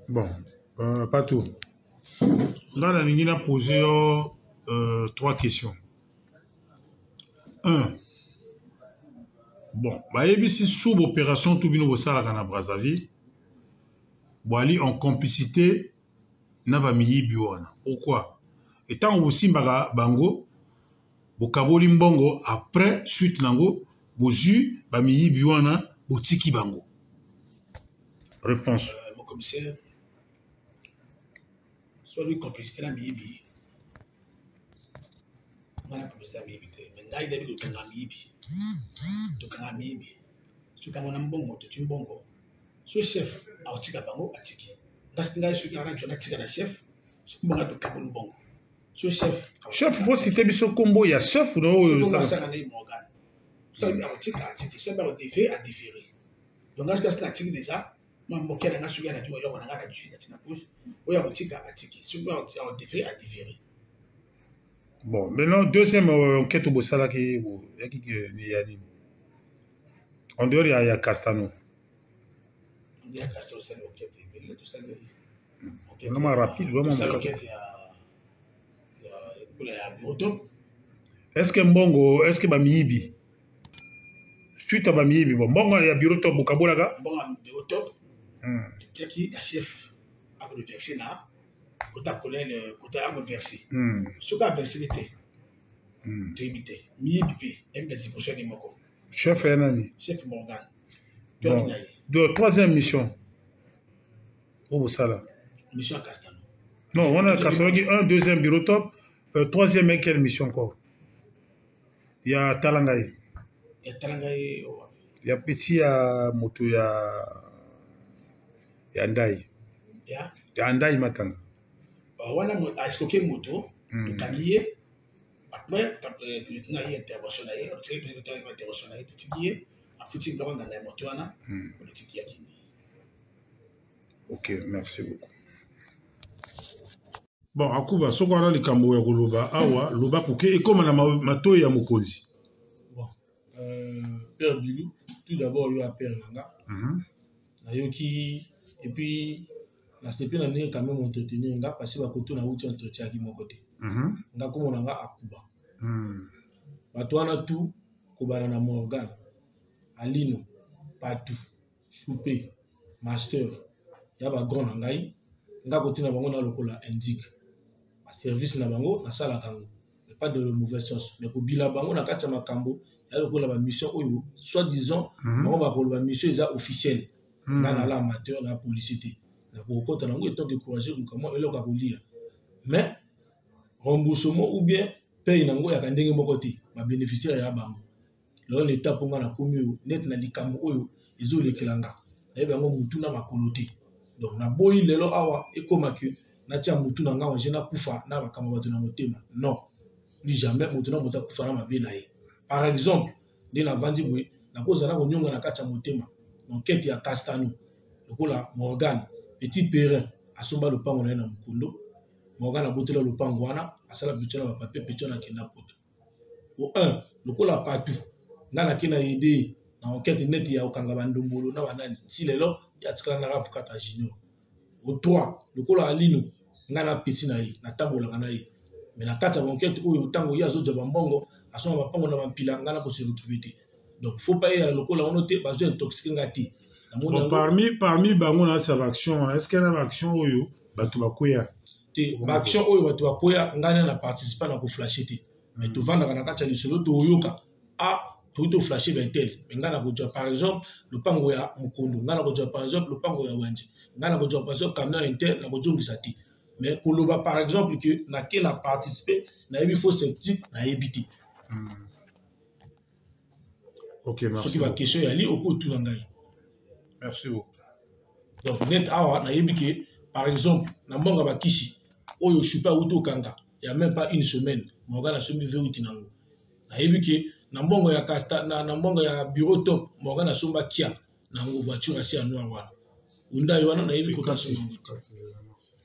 Bon, pas tout. Là, on a posé 3 questions. 1. Bon, si sous l'opération tout bien au Salakana Brazzaville, aller en complicité n'a miyi biwana. Pourquoi? Étant aussi bango, bokaboli mbongo après suite nango, bozu miyi biwana botiki bango. Réponse. Mon commissaire, soit lui complicité la miyi. Voilà complicité la miyi. Mais là il a dit que miyi. Donc la miyi. Si quand on a mbongo, tu mbongo. Ce chef a otika bango atiki. Parce que là je suis garant que on a chef. Mbongo de kabon bongo. Ce chef vous citez biso combo ya chef ou non ça ça na Morgan. Ça lui a otika atiki. Chef a différé. Donc là je suis atiki déjà. Moi mon cœur n'a pas suivi la tu vois on a la tu na pousse. On a otika atiki. Ce qui a différé. Bon, maintenant deuxième enquête au Bossala qui est en dehors, il y a Castano. Il y a Castano, c'est l'enquête. Vraiment rapide, vraiment. Est-ce que Mbongo, est-ce que Bamiibi suite à Bamiibi, Mbongo, il y a bureau top au Kabolaga? Mbongo, bureau top. Il y a qui a chef à le verser là. Côté à le verser. Ce qu'a versé l'été. Débuté. Miibi, M25% de Moko. Chef Nani. Chef Morgan. Bon. De troisième mission. Au Bossala. Mission à Castano. Non, on a Castano qui un deuxième bureau top. Troisième, quelle mission encore? Il y a Talangaï. Il y a Talangaï. Il y a Petit à Moto, il y a Andai. Il y a Andai Matanga. On a escoqué Moto. Le tablier. Après, il y a une intervention, ok, merci beaucoup. Bon, Akuba, ce qu'on a les Kambo ya Goloba, Awa, Loba Kouke, et comme on a Mato ya Mokozi. Bon, Père Bilou, tout d'abord, il y a Père Nanga. Et puis, la CP n'a quand même entretenu, on a passé à côté, on a eu un entretien à mon côté. On a comme on a Akuba. Batouana tout, Kobana na Morgan, Alino, Patou, Choupé, Master, Yaba Grand Nangai, Nga côté na bango na lokola indique. Service na bango na sala kango. Pas de mauvaise sens. Mais ko bila bango na kati ya makambo, ya lokola ba mission oyo, soit disant, bango ba ko ba mission eza officielle. Nga na la amateur na publicité. Na ko kota nango etant décourager comment eloka ko lire. Mais remboursement ou bien paye nango ya kandenge moko te, ba bénéficiaire ya bango. Lors l'état pour nga na komi net na likambo oyo ezo lekelanga. Na bango mutu na makolo te. Donc na boyi lelo awa ekomaki na tia mutu na nga onje na kufa na bakama bato na motema. Non. Ni jamais mutu na mota kufa na mabe na ye. Par exemple, de la vandi boy na koza na konyonga na kati ya motema. Enquête ya Castano. Lokola Morgan, petit Perrin asomba lopango na ye na Mukondo. Morgan a botela lopango wana asala bitona ba papier petona kenda poto. Au 1, lokola Patou nga na kena aider na enquête net ya okanga bandombolo na banani. Si lelo ya tikala na avocat junior. Au 3, lokola Alino nga na petit na ye na tambola na ye. Mais na kati ya enquête oyo tango ya zo jaba mbongo asoma bapango na bampila nga na ko se retrouver te. Donc faut pas y lokola on noté bazo intoxiquer ngati. Bon, parmi bango na sa action, est-ce qu'il y a une action oyo batu bakoya? Te action oyo batu bakoya nga na participer na ko flasher te. Mais to vanda na kati ya lisolo to yoka to flasher bentel. Mais nga na ko par exemple le pango ya Mukondo, nga na ko par exemple le pango ya Wanje. Nga na ko par exemple camion inter na ko jongisa te. Mais koloba par exemple que na ke na participer na yebi faux sceptique na yebiti. OK, merci. Ce qui va question ya li oko tout ngai. Merci beaucoup. Donc net awa na yebi que par exemple na mbonga bakisi oyo je suis pas auto kanga. Il y a même pas une semaine, Morgan a somme vérité nango. Na yebi que na mbongo ya casta na mbongo ya bureau top Morgan a somba kia nango voiture asi ya noir wana. Unda yona na yebi ko tasongo.